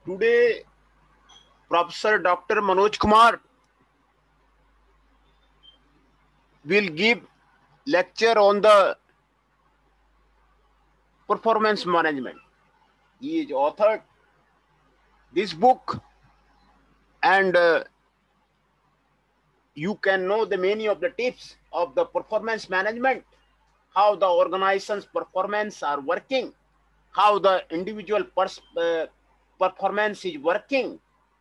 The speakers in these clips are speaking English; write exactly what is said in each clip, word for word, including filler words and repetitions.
Today, Professor Doctor Manoj Kumar will give lecture on the performance management. He is authored this book, and uh, you can know the many of the tips of the performance management, how the organization's performance are working, how the individual pers uh, performance is working,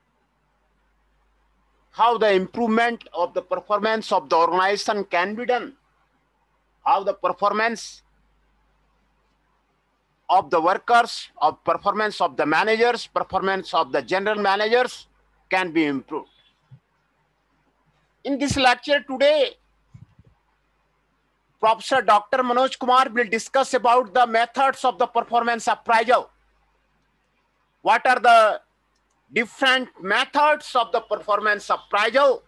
how the improvement of the performance of the organization can be done, how the performance of the workers, of performance of the managers, performance of the general managers can be improved. In this lecture today, Professor Doctor Manoj Kumar will discuss about the methods of the performance appraisal. What are the different methods of the performance appraisal?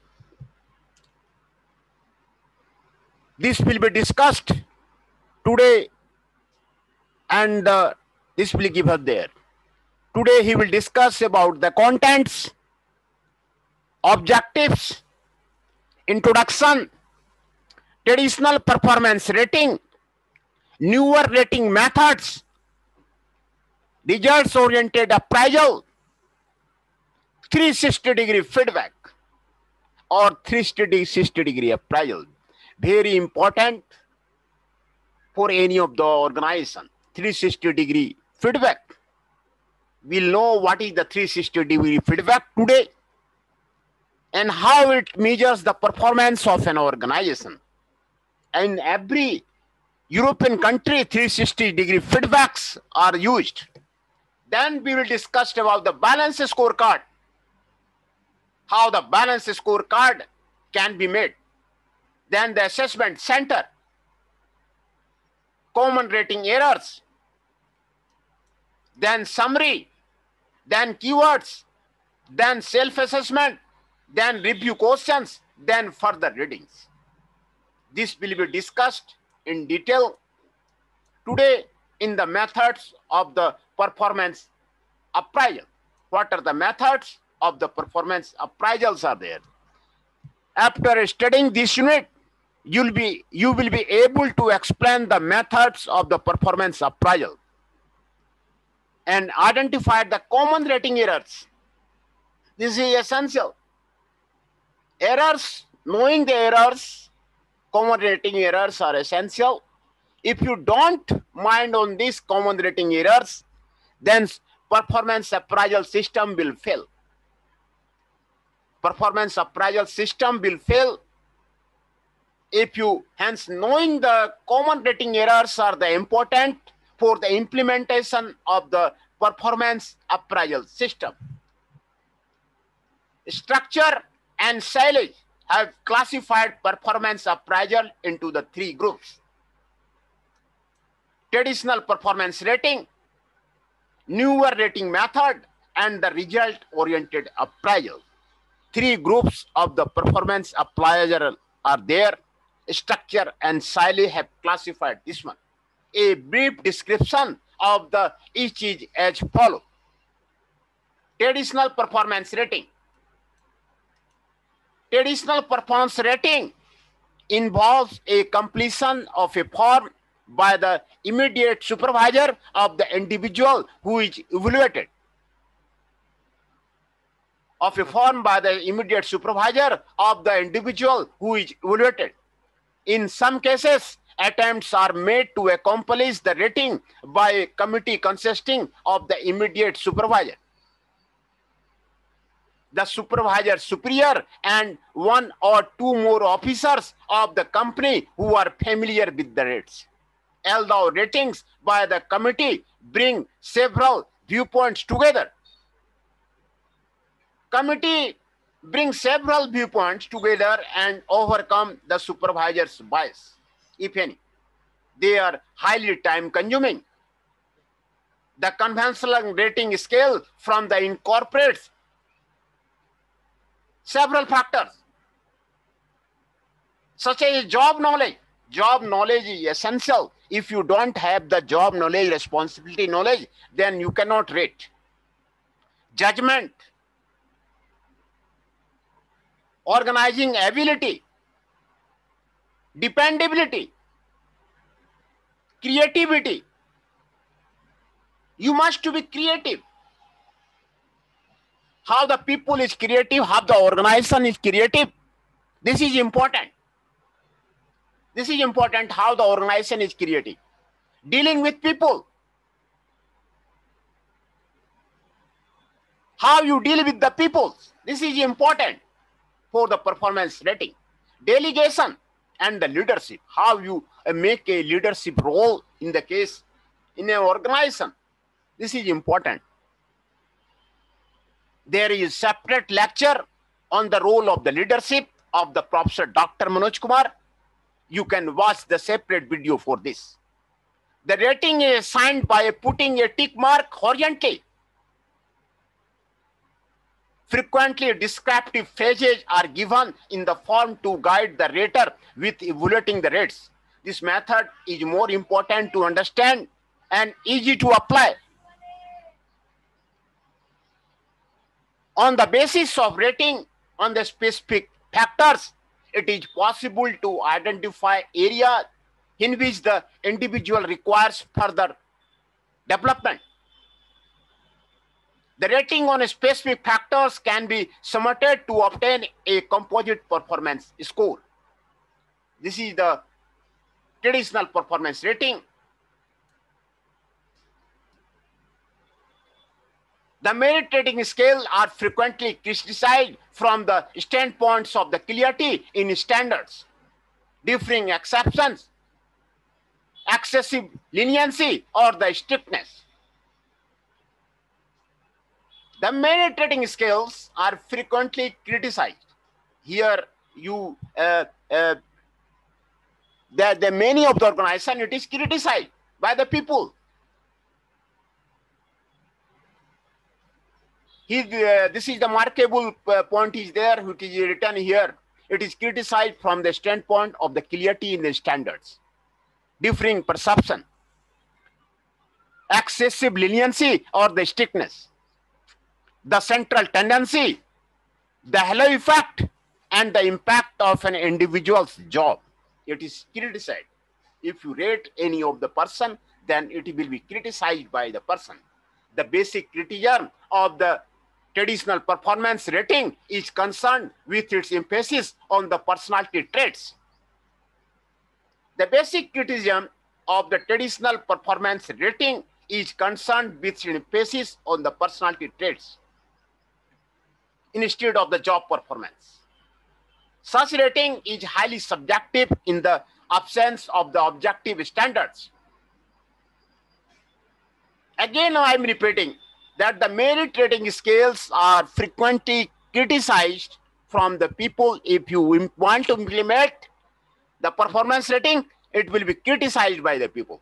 This will be discussed today, and uh, this will give us there. Today he will discuss about the contents, objectives, introduction, traditional performance rating, newer rating methods, results-oriented appraisal, three sixty degree feedback or three sixty degree appraisal. Very important for any of the organization. three sixty degree feedback. We'll know what is the three sixty degree feedback today and how it measures the performance of an organization. In every European country, three sixty degree feedbacks are used. Then we will discuss about the balance scorecard, how the balance scorecard can be made. Then the assessment center, common rating errors, then summary, then keywords, then self-assessment, then review questions, then further readings. This will be discussed in detail today in the methods of the performance appraisal. What are the methods of the performance appraisals are there? After studying this unit, you'll be, you will be able to explain the methods of the performance appraisal and identify the common rating errors. This is essential. Errors, knowing the errors, common rating errors are essential. If you don't mind on these common rating errors, then performance appraisal system will fail. Performance appraisal system will fail if you, hence knowing the common rating errors are the important for the implementation of the performance appraisal system. Structure and Shailesh have classified performance appraisal into the three groups: traditional performance rating, newer rating method, and the result-oriented appraisal. Three groups of the performance appraisal are there. Structure and Shailesh have classified this one. A brief description of the each is as follows. Traditional performance rating. Traditional performance rating involves a completion of a form by the immediate supervisor of the individual who is evaluated. Of a form by the immediate supervisor of the individual who is evaluated. In some cases, attempts are made to accomplish the rating by a committee consisting of the immediate supervisor, the supervisor superior, and one or two more officers of the company who are familiar with the rates. Although ratings by the committee bring several viewpoints together, committee brings several viewpoints together and overcome the supervisor's bias, if any. They are highly time consuming. The conventional rating scale from the incorporates several factors, such as job knowledge. Job knowledge is essential. If you don't have the job knowledge, responsibility knowledge, then you cannot rate. judgment, organizing ability, dependability, creativity. You must to be creative. How the people is creative, how the organization is creative. This is important. This is important, how the organization is creative. Dealing with people. How you deal with the people. This is important for the performance rating. Delegation and the leadership. How you make a leadership role in the case in an organization. This is important. There is separate lecture on the role of the leadership of the Professor Doctor Manoj Kumar. You can watch the separate video for this. The rating is assigned by putting a tick mark horizontally. Frequently, descriptive phrases are given in the form to guide the rater with evaluating the rates. This method is more important to understand and easy to apply. On the basis of rating on the specific factors, it is possible to identify areas in which the individual requires further development. The rating on specific factors can be summated to obtain a composite performance score. This is the traditional performance rating. The merit rating scales are frequently criticized from the standpoints of the clarity in standards, differing exceptions, excessive leniency, or the strictness. The merit rating scales are frequently criticized. Here, you uh, uh, the, the many of the organization, it is criticized by the people. He, uh, this is the markable uh, point is there, which is written here. It is criticized from the standpoint of the clarity in the standards, differing perception, excessive leniency, or the strictness, the central tendency, the halo effect, and the impact of an individual's job. It is criticized. If you rate any of the person, then it will be criticized by the person. The basic criticism of the traditional performance rating is concerned with its emphasis on the personality traits. The basic criticism of the traditional performance rating is concerned with its emphasis on the personality traits instead of the job performance. Such rating is highly subjective in the absence of the objective standards. Again, I am repeating that the merit rating scales are frequently criticized from the people. If you want to implement the performance rating, it will be criticized by the people.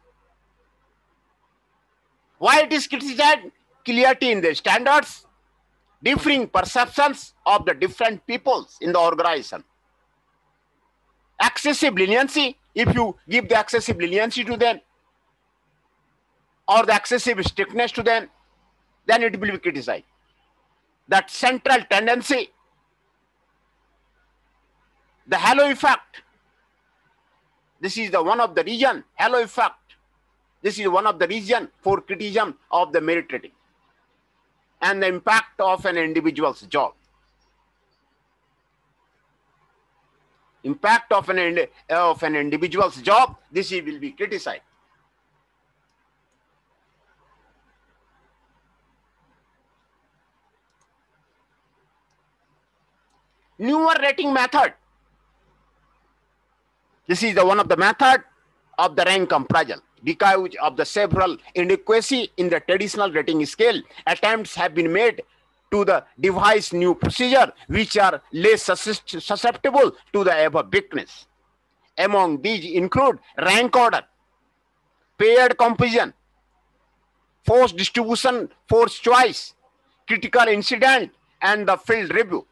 Why it is criticized? Clarity in the standards, differing perceptions of the different peoples in the organization. Excessive leniency, if you give the excessive leniency to them, or the excessive strictness to them, then it will be criticized. That central tendency, the halo effect, this is the one of the reason, halo effect, this is one of the reason for criticism of the merit rating, and the impact of an individual's job. Impact of an, of an individual's job, this will be criticized. Newer rating method. This is the one of the method of the rank appraisal. Because of the several inadequacy in the traditional rating scale, attempts have been made to the devise new procedure which are less susceptible to the above weakness. Among these include rank order, paired composition, force distribution, force choice, critical incident, and the field review.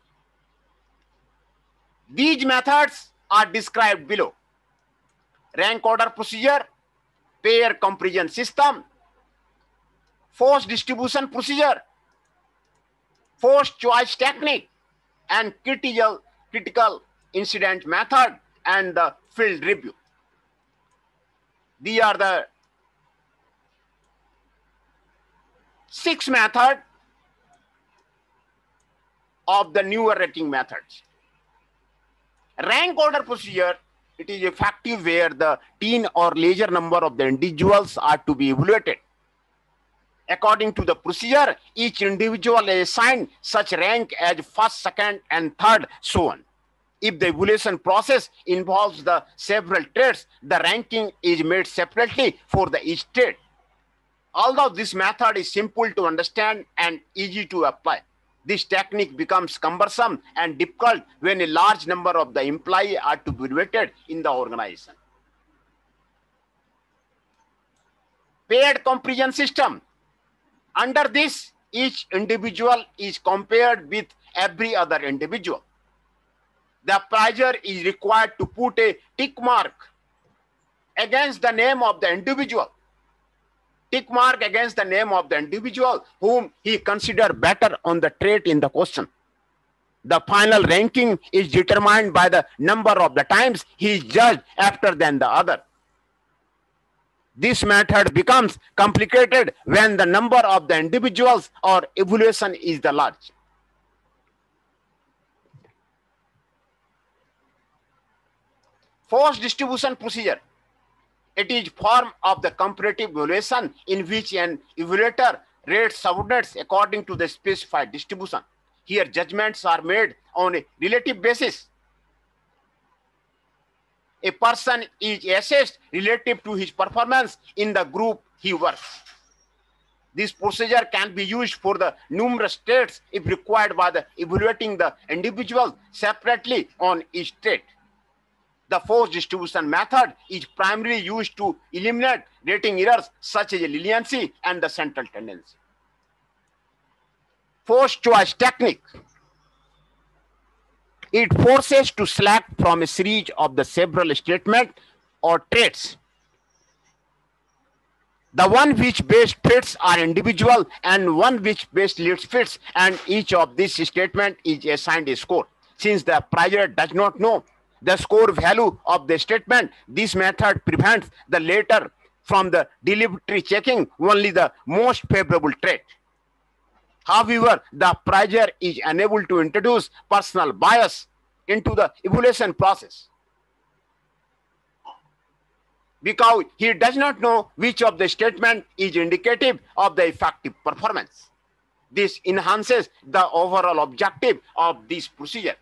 These methods are described below: rank order procedure, pair comparison system, force distribution procedure, forced choice technique, and critical, critical incident method, and the field review. These are the six methods of the newer rating methods. Rank order procedure, it is effective where the teen or larger number of the individuals are to be evaluated. According to the procedure, each individual is assigned such rank as first, second, and third, so on. If the evaluation process involves the several traits, the ranking is made separately for the each trait. Although this method is simple to understand and easy to apply, this technique becomes cumbersome and difficult when a large number of the employees are to be evaluated in the organization. Paired comparison system. Under this, each individual is compared with every other individual. The appraiser is required to put a tick mark against the name of the individual. Tick mark against the name of the individual whom he considers better on the trait in the question. The final ranking is determined by the number of the times he is judged after than the other. This method becomes complicated when the number of the individuals or evaluation is the large. Force distribution procedure. It is form of the comparative evaluation in which an evaluator rates subordinates according to the specified distribution. Here judgments are made on a relative basis. A person is assessed relative to his performance in the group he works. This procedure can be used for the numerous traits if required by the evaluating the individual separately on each trait. The force distribution method is primarily used to eliminate rating errors such as leniency and the central tendency. Force choice technique. It forces to select from a series of the several statements or traits. The one which best fits are individual and one which best least fits, and each of these statements is assigned a score. Since the appraiser does not know the score value of the statement, this method prevents the latter from the deliberately checking only the most favorable trait. However, the appraiser is unable to introduce personal bias into the evaluation process because he does not know which of the statement is indicative of the effective performance. This enhances the overall objective of this procedure.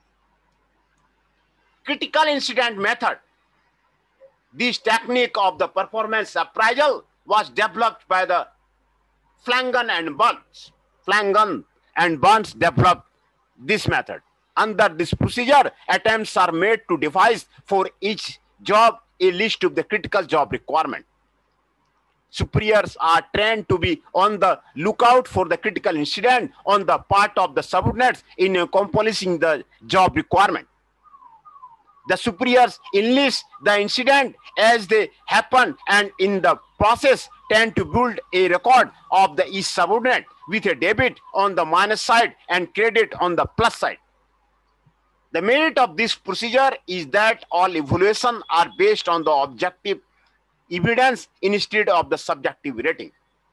Critical incident method. This technique of the performance appraisal was developed by the Flanagan and Burns. Flanagan and Burns developed this method. Under this procedure, attempts are made to devise for each job a list of the critical job requirement. Superiors are trained to be on the lookout for the critical incident on the part of the subordinates in accomplishing the job requirement. The superiors enlist the incident as they happen and in the process tend to build a record of the each subordinate with a debit on the minus side and credit on the plus side. The merit of this procedure is that all evaluations are based on the objective evidence instead of the subjective rating.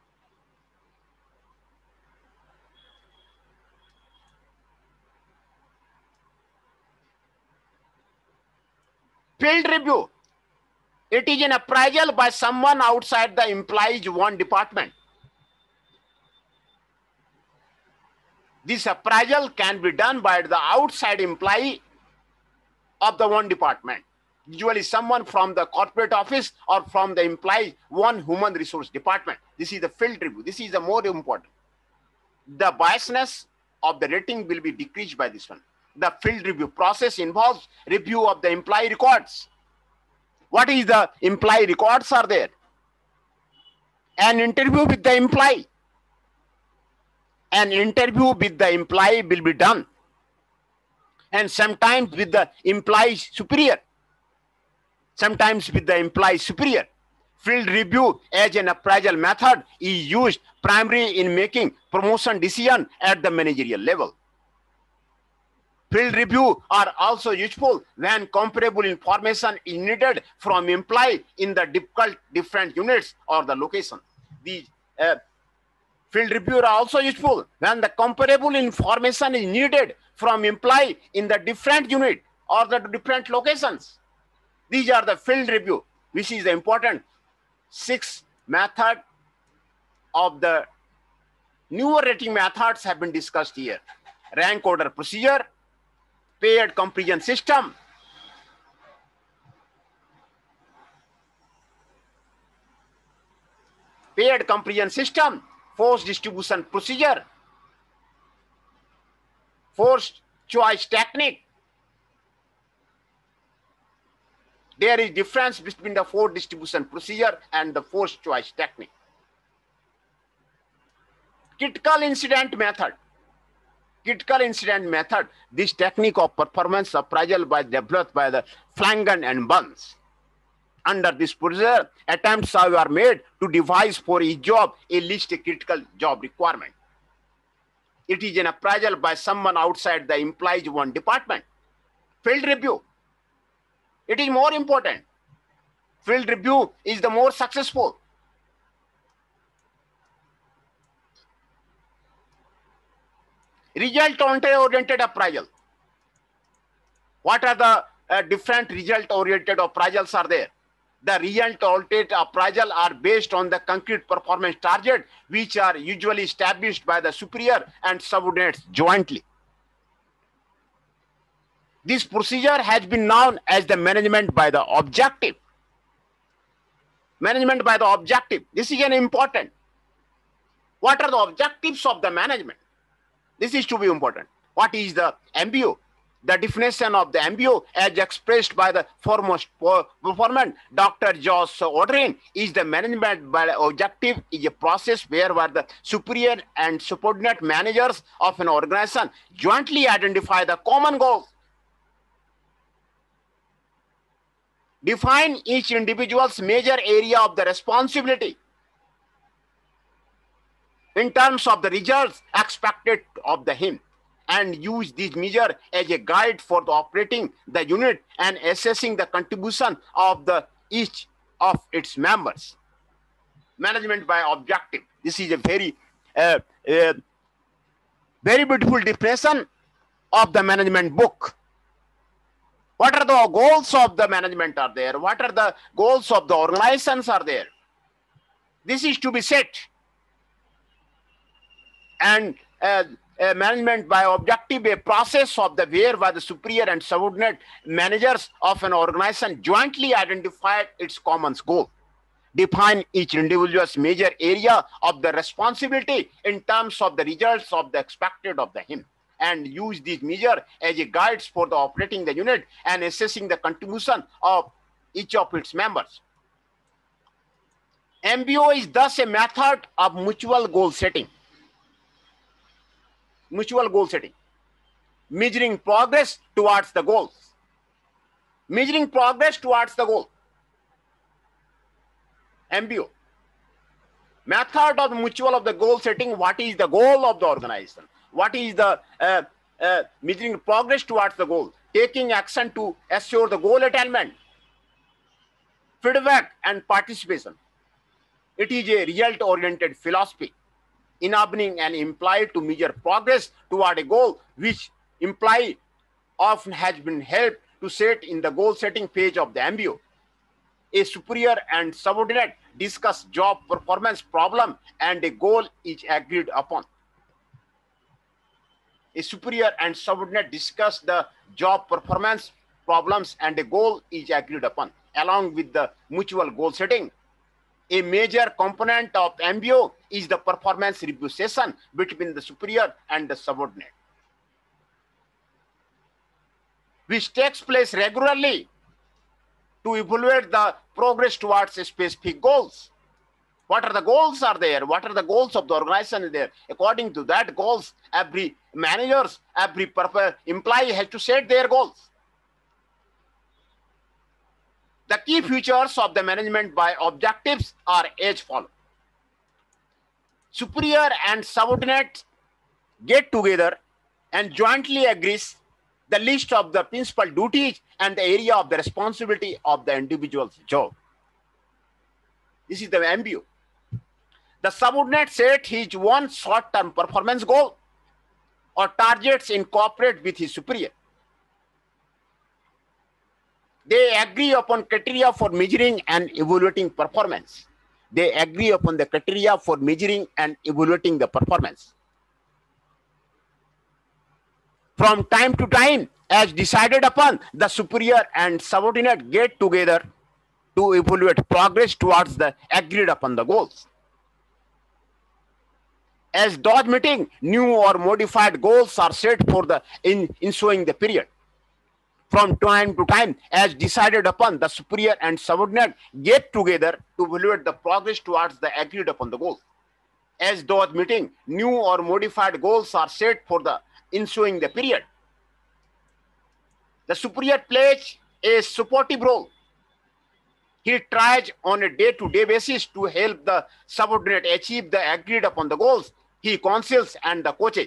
Field review. It is an appraisal by someone outside the employee's one department. This appraisal can be done by the outside employee of the one department, usually someone from the corporate office or from the employee's one human resource department. This is the field review. This is the more important. The biasness of the rating will be decreased by this one. The field review process involves review of the employee records. What is the employee records are there? An interview with the employee. An interview with the employee will be done. And sometimes with the employee superior. Sometimes with the employee superior. Field review as an appraisal method is used primary in making promotion decision at the managerial level. Field review are also useful when comparable information is needed from employee in the difficult different units or the location. These uh, field review are also useful when the comparable information is needed from employee in the different unit or the different locations. These are the field review, which is the important six method of the newer rating methods have been discussed here. Rank order procedure, paired comparison system, paired comparison system, force distribution procedure, force choice technique. There is difference between the force distribution procedure and the force choice technique. Critical incident method. Critical incident method. This technique of performance appraisal was developed by the Flanagan and Burns. Under this procedure, attempts are made to devise for each job a list of critical job requirement. It is an appraisal by someone outside the employee's one department. Field review. It is more important. Field review is the more successful. Result-oriented appraisal. What are the uh, different result-oriented appraisals are there? The result-oriented appraisal are based on the concrete performance target, which are usually established by the superior and subordinates jointly. This procedure has been known as the management by the objective. Management by the objective. This is an important. What are the objectives of the management? This is to be important. What is the M B O? The definition of the M B O as expressed by the foremost performance, Doctor Josh Ordrin, is the management by the objective is a process where, where the superior and subordinate managers of an organization jointly identify the common goals, define each individual's major area of the responsibility in terms of the results expected of the him, and use this measure as a guide for the operating the unit and assessing the contribution of the each of its members. Management by objective. This is a very, uh, uh, very beautiful definition of the management book. What are the goals of the management are there? What are the goals of the organizations are there? This is to be set. And uh, uh, management by objective, a process of the where by the superior and subordinate managers of an organization jointly identify its common goal, define each individual's major area of the responsibility in terms of the results of the expected of the him, and use this measure as a guides for the operating the unit and assessing the contribution of each of its members. M B O is thus a method of mutual goal setting. Mutual goal setting, measuring progress towards the goals, measuring progress towards the goal. M B O, method of mutual of the goal setting. What is the goal of the organization? What is the uh, uh, measuring progress towards the goal? Taking action to assure the goal attainment, feedback and participation. It is a result-oriented philosophy, enabling an employee to measure progress toward a goal which employee often has been helped to set in the goal setting phase of the M B O. A superior and subordinate discuss job performance problem and a goal is agreed upon. A superior and subordinate discuss the job performance problems and a goal is agreed upon. Along with the mutual goal setting, a major component of M B O is the performance review session between the superior and the subordinate, which takes place regularly to evaluate the progress towards specific goals. What are the goals are there? What are the goals of the organization there? According to that goals, every managers, every employee has to set their goals. The key features of the management by objectives are as follows. superior and subordinate get together and jointly agrees the list of the principal duties and the area of the responsibility of the individual's job. This is the M B O. The subordinate set his one short-term performance goal or targets in cooperate with his superior. They agree upon criteria for measuring and evaluating performance. They agree upon the criteria for measuring and evaluating the performance. From time to time, as decided upon, the superior and subordinate get together to evaluate progress towards the agreed upon the goals. As those meeting, new or modified goals are set for the in ensuing the period. From time to time, as decided upon, the superior and subordinate get together to evaluate the progress towards the agreed upon the goal. As those meeting, new or modified goals are set for the ensuing the period. The superior plays a supportive role. He tries on a day-to-day basis to help the subordinate achieve the agreed upon the goals. He counsels and the coaches.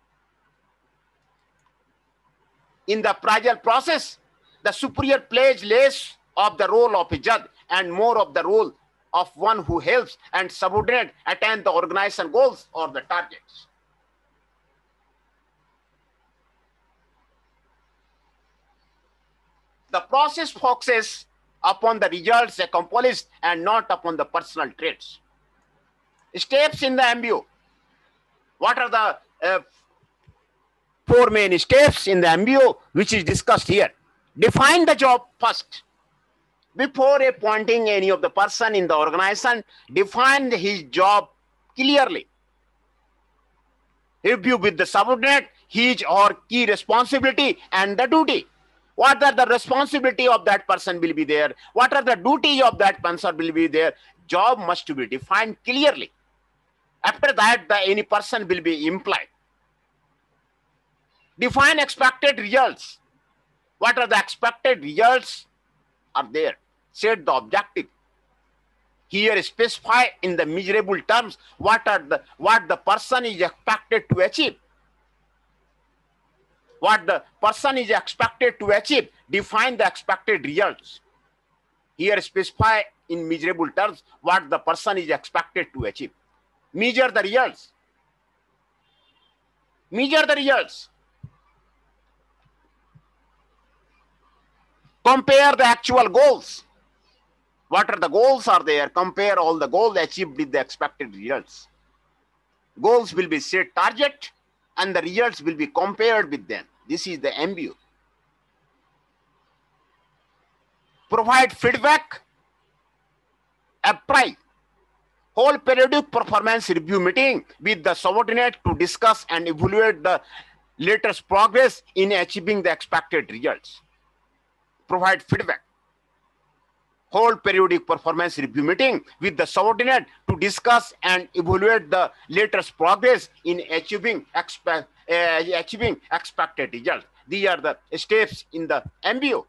In the appraisal process, the superior plays less of the role of a judge and more of the role of one who helps and subordinate attain the organization goals or the targets. The process focuses upon the results accomplished and not upon the personal traits. Steps in the M B O. What are the uh, four main steps in the M B O which is discussed here? Define the job first. Before appointing any of the person in the organization, define his job clearly. Review with the subordinate his or key responsibility and the duty. What are the responsibility of that person will be there? What are the duty of that person will be there? Job must be defined clearly. After that, the any person will be implied. Define expected results. What are the expected results are there? Set the objective. Here specify in the measurable terms what are the what the person is expected to achieve. What the person is expected to achieve. Define the expected results. Here specify in measurable terms what the person is expected to achieve. Measure the results. Measure the results. Compare the actual goals. What are the goals are there? Compare all the goals achieved with the expected results. Goals will be set target and the results will be compared with them. This is the M B O. Provide feedback. Apply. Hold periodic performance review meeting with the subordinate to discuss and evaluate the latest progress in achieving the expected results. Provide feedback. Hold periodic performance review meeting with the subordinate to discuss and evaluate the latest progress in achieving, expe uh, achieving expected results. These are the steps in the M B O.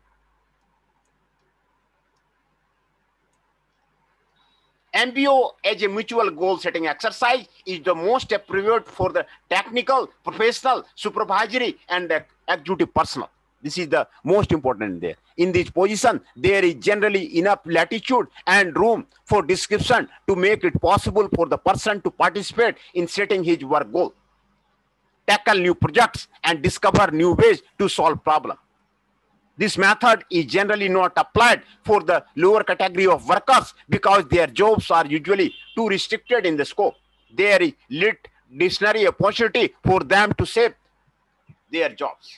M B O as a mutual goal setting exercise is the most appropriate for the technical, professional, supervisory, and the executive personnel. This is the most important there. In this position, there is generally enough latitude and room for description to make it possible for the person to participate in setting his work goal, tackle new projects, and discover new ways to solve problems. This method is generally not applied for the lower category of workers because their jobs are usually too restricted in the scope. There is little dictionary opportunity for them to save their jobs.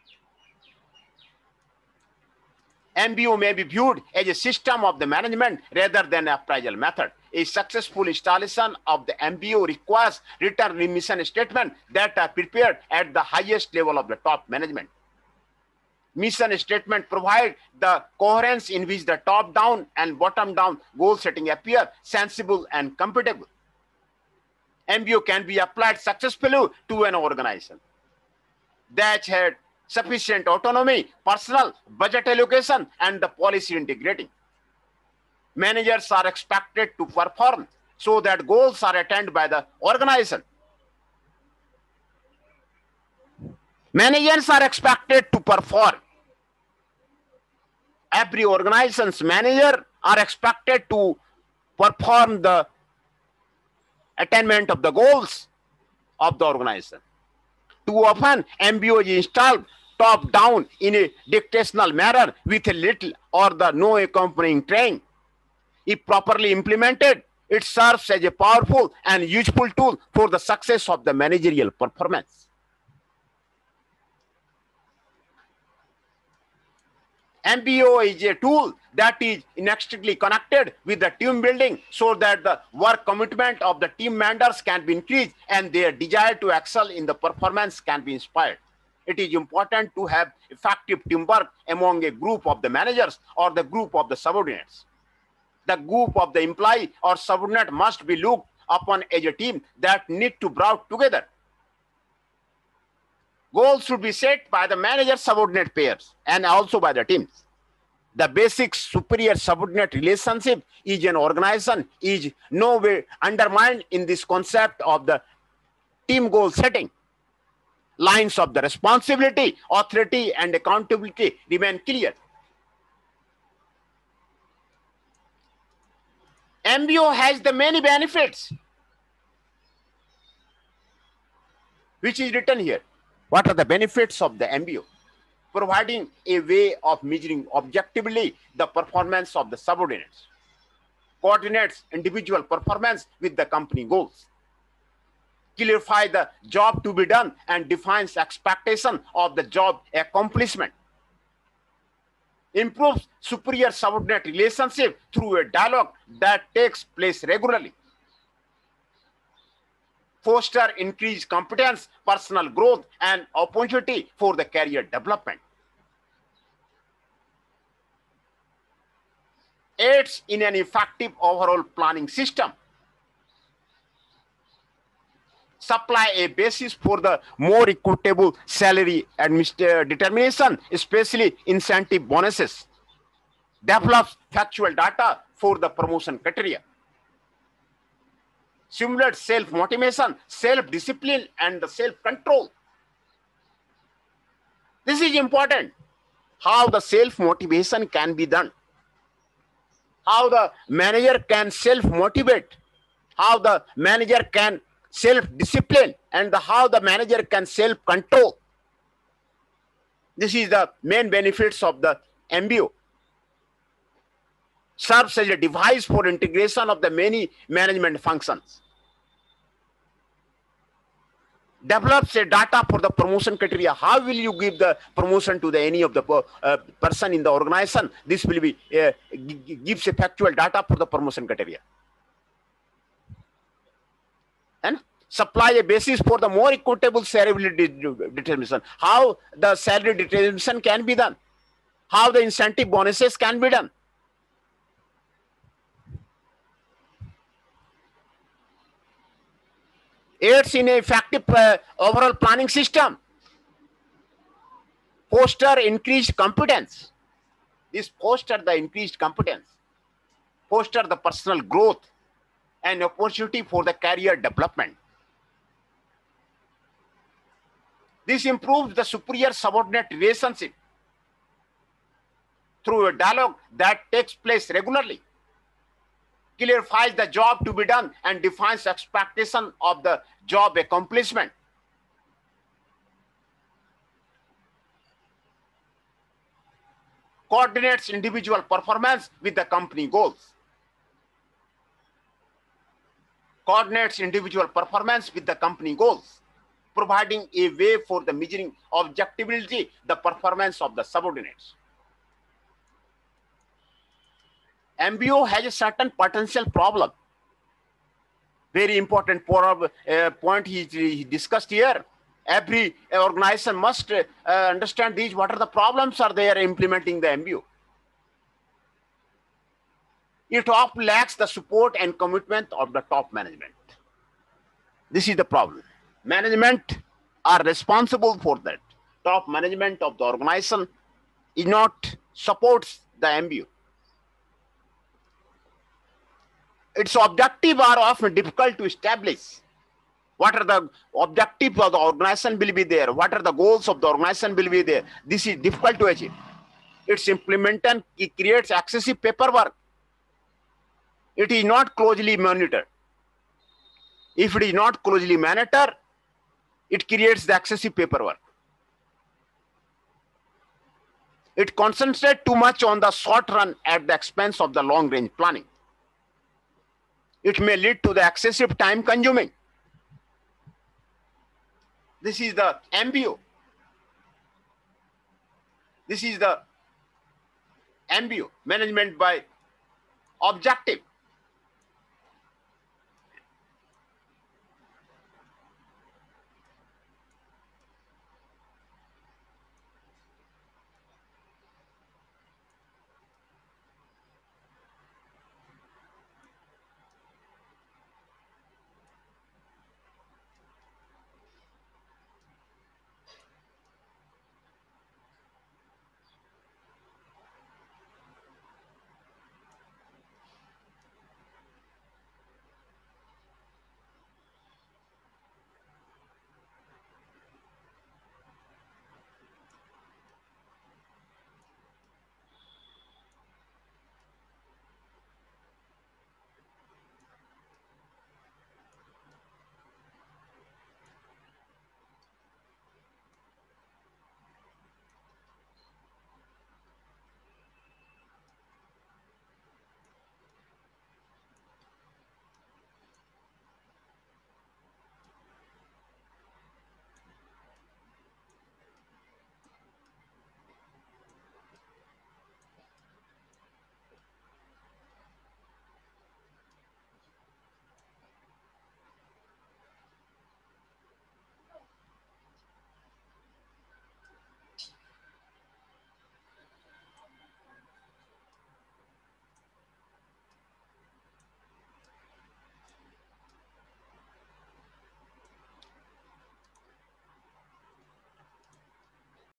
M B O may be viewed as a system of the management rather than an appraisal method. A successful installation of the M B O requires written mission statements that are prepared at the highest level of the top management. Mission statement provide the coherence in which the top-down and bottom-down goal setting appear sensible and compatible. M B O can be applied successfully to an organization that had sufficient autonomy, personal, budget allocation, and the policy integrating. Managers are expected to perform so that goals are attained by the organization. Managers are expected to perform. Every organization's manager are expected to perform the attainment of the goals of the organization. Too often, M B O is installed top down in a dictational manner with a little or the no accompanying training. If properly implemented, it serves as a powerful and useful tool for the success of the managerial performance. M B O is a tool that is inextricably connected with the team building so that the work commitment of the team members can be increased and their desire to excel in the performance can be inspired. It is important to have effective teamwork among a group of the managers or the group of the subordinates. The group of the employee or subordinate must be looked upon as a team that need to work together. Goals should be set by the manager-subordinate pairs and also by the teams. The basic superior-subordinate relationship is an organization is no way undermined in this concept of the team goal setting. Lines of the responsibility, authority, and accountability remain clear. M B O has the many benefits, which is written here. What are the benefits of the M B O? Providing a way of measuring objectively the performance of the subordinates. Coordinates individual performance with the company goals. Clarify the job to be done and defines expectation of the job accomplishment. Improves superior subordinate relationship through a dialogue that takes place regularly. Foster increased competence, personal growth, and opportunity for the career development. Aids in an effective overall planning system. Supply a basis for the more equitable salary determination, especially incentive bonuses. Develops factual data for the promotion criteria. Simulate self-motivation, self-discipline, and the self-control. This is important. How the self-motivation can be done. How the manager can self-motivate. How the manager can self-discipline, and the, how the manager can self-control. This is the main benefits of the M B O. Serves as a device for integration of the many management functions. Develops a data for the promotion criteria. How will you give the promotion to the any of the uh, person in the organization? This will be uh, gives a factual data for the promotion criteria. And supply a basis for the more equitable salary determination. How the salary determination can be done. How the incentive bonuses can be done. Aids in an effective uh, overall planning system. Foster increased competence. This foster the increased competence. Foster the personal growth and opportunity for the career development. This improves the superior subordinate relationship through a dialogue that takes place regularly. Clarifies the job to be done and defines expectation of the job accomplishment. Coordinates individual performance with the company goals. Coordinates individual performance with the company goals, providing a way for the measuring objectivity the performance of the subordinates. M B O has a certain potential problem. Very important uh, point he, he discussed here. Every organization must uh, understand these. What are the problems are there implementing the M B O? It often lacks the support and commitment of the top management. This is the problem. Management are responsible for that. Top management of the organization is not supports the M B O. its objective are often difficult to establish. What are the objectives of the organization will be there? What are the goals of the organization will be there? This is difficult to achieve. Its implementation creates excessive paperwork. It is not closely monitored. If it is not closely monitored, it creates the excessive paperwork. It concentrates too much on the short run at the expense of the long range planning. It may lead to the excessive time consuming. This is the M B O. This is the M B O, management by objective.